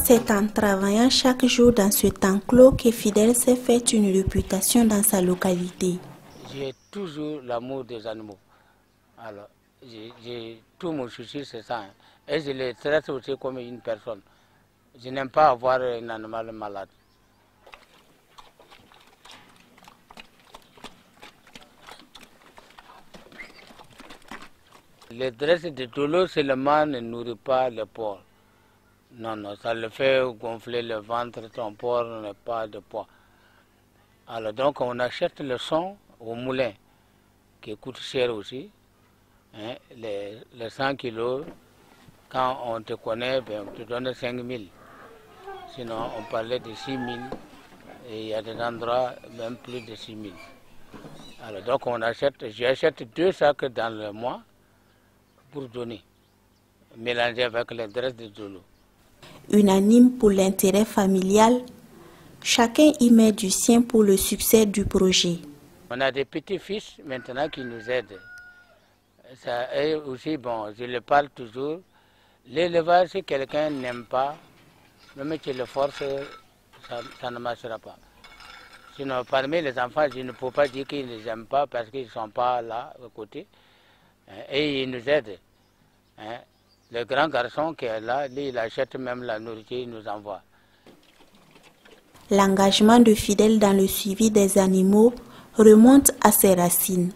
C'est en travaillant chaque jour dans ce temps clos que Fidèle s'est fait une réputation dans sa localité. J'ai toujours l'amour des animaux. Alors, tout mon souci, c'est ça. Hein. Et je les traite aussi comme une personne. Je n'aime pas avoir un animal malade. Le dresse de Tolo seulement ne nourrit pas le porc. Non, non, ça le fait gonfler le ventre, son porc n'a pas de poids. Alors donc on achète le son au moulin, qui coûte cher aussi. Hein, les 100 kilos, quand on te connaît, ben, on te donne 5 000. Sinon on parlait de 6 000 et il y a des endroits même plus de 6 000. Alors donc on achète, j'achète 2 sacs dans le mois pour donner, mélanger avec les graisses de Zolo. Unanime pour l'intérêt familial, chacun y met du sien pour le succès du projet. On a des petits-fils maintenant qui nous aident. Ça est aussi bon, je le parle toujours. L'élevage, si quelqu'un n'aime pas, même si tu le forces, ça ne marchera pas. Sinon, parmi les enfants, je ne peux pas dire qu'ils ne les aiment pas parce qu'ils ne sont pas là, à côté. Et ils nous aident. Le grand garçon qui est là, lui, il achète même la nourriture, il nous envoie. L'engagement de Fidèle dans le suivi des animaux remonte à ses racines.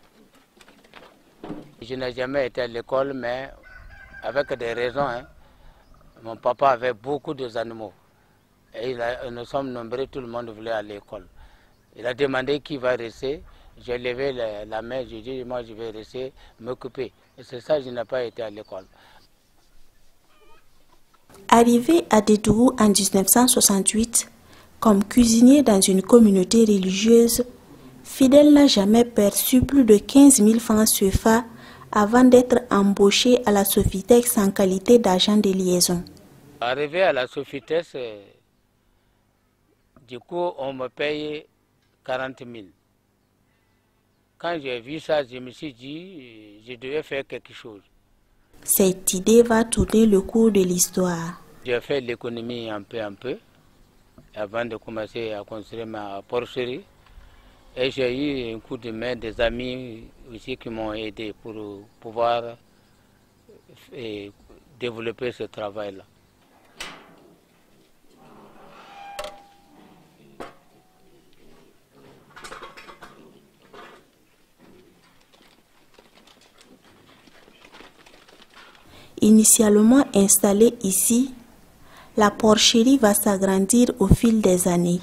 Je n'ai jamais été à l'école, mais avec des raisons. Hein. Mon papa avait beaucoup d'animaux. Et nous sommes nombreux, tout le monde voulait aller à l'école. Il a demandé qui va rester. J'ai levé la main, j'ai dit, moi je vais rester, m'occuper. Et c'est ça, je n'ai pas été à l'école. Arrivé à Dédourou en 1968, comme cuisinier dans une communauté religieuse, Fidèle n'a jamais perçu plus de 15 000 francs CFA avant d'être embauché à la Sofitex en qualité d'agent de liaison. Arrivé à la Sofitex, du coup, on me paye 40 000. Quand j'ai vu ça, je me suis dit, je devais faire quelque chose. Cette idée va tourner le cours de l'histoire. J'ai fait l'économie un peu, avant de commencer à construire ma porcherie. Et j'ai eu un coup de main des amis aussi qui m'ont aidé pour pouvoir développer ce travail-là. Initialement installée ici, la porcherie va s'agrandir au fil des années.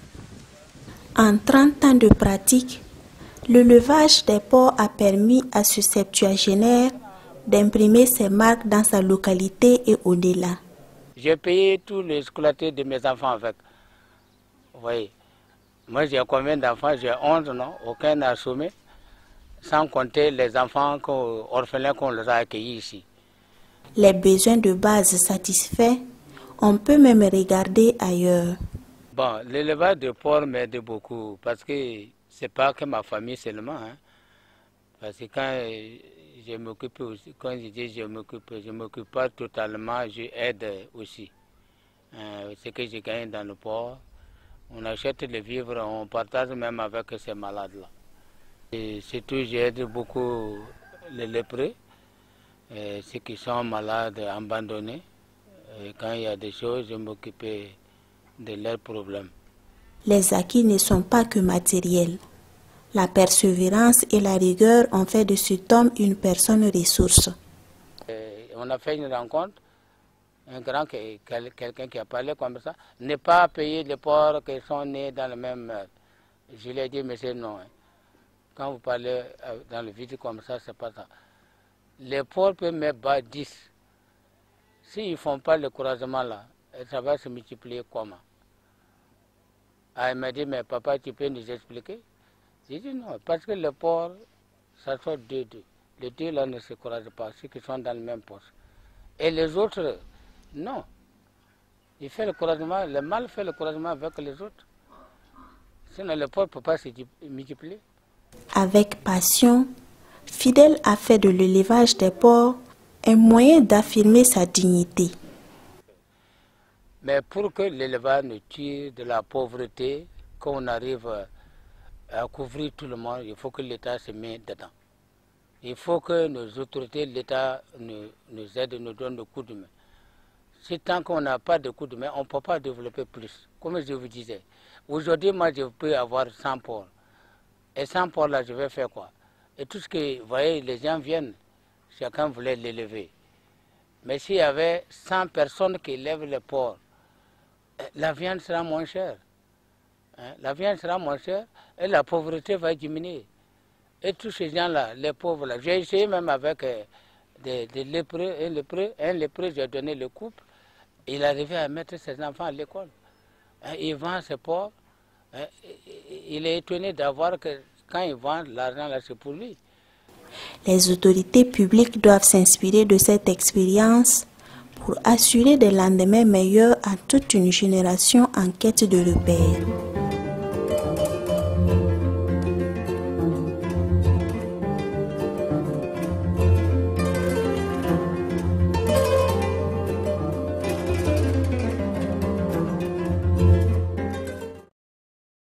En 30 ans de pratique, le levage des porcs a permis à ce septuagénaire d'imprimer ses marques dans sa localité et au-delà. J'ai payé tous les scolarités de mes enfants avec. Vous voyez, moi j'ai combien d'enfants? J'ai 11, non? Aucun n'a assommé, sans compter les enfants orphelins qu'on les a accueillis ici. Les besoins de base satisfaits, on peut même regarder ailleurs. Bon, l'élevage de porc m'aide beaucoup parce que c'est pas que ma famille seulement. Hein. Parce que quand je m'occupe aussi, quand je dis je m'occupe pas totalement, je aide aussi. Ce que je gagne dans le porc, on achète les vivres, on partage même avec ces malades-là. Et surtout, j'aide beaucoup les lépreux. Ceux qui sont malades, abandonnés, et quand il y a des choses, je m'occupe de leurs problèmes. Les acquis ne sont pas que matériels. La persévérance et la rigueur ont fait de cet homme une personne ressource. On a fait une rencontre, quelqu'un qui a parlé comme ça, ne pas payer les porcs qui sont nés dans le même meurtre. Je lui ai dit, monsieur, non. Quand vous parlez dans le vide comme ça, c'est pas ça. Les porcs peuvent mettre bas 10. S'ils ne font pas le croisement là, ça va se multiplier comment? Ah, il m'a dit, mais papa, tu peux nous expliquer? J'ai dit non, parce que le porc, ça sort deux. Les deux là ne se croisent pas, ceux qui sont dans le même poste. Et les autres, non. Il fait le croisement, le mâle fait le croisement avec les autres. Sinon le porc ne peut pas se multiplier. Avec passion, Fidèle a fait de l'élevage des porcs un moyen d'affirmer sa dignité. Mais pour que l'élevage ne tire de la pauvreté, qu'on arrive à couvrir tout le monde, il faut que l'État se mette dedans. Il faut que nos autorités, l'État nous aident, nous donnent le coup de main. Si tant qu'on n'a pas de coup de main, on ne peut pas développer plus. Comme je vous disais, aujourd'hui, moi, je peux avoir 100 porcs. Et 100 porcs, là, je vais faire quoi? Et tout ce que, vous voyez, les gens viennent, chacun voulait l'élever. Mais s'il y avait 100 personnes qui élèvent les porcs, la viande sera moins chère. La viande sera moins chère et la pauvreté va diminuer. Et tous ces gens-là, les pauvres, là, j'ai essayé même avec des lépreux, un lépreux, j'ai donné le couple. Il arrivait à mettre ses enfants à l'école. Il vend ses porcs. Il est étonné d'avoir que quand il vend, l'argent là, c'est pour lui. Les autorités publiques doivent s'inspirer de cette expérience pour assurer des lendemains meilleurs à toute une génération en quête de repères.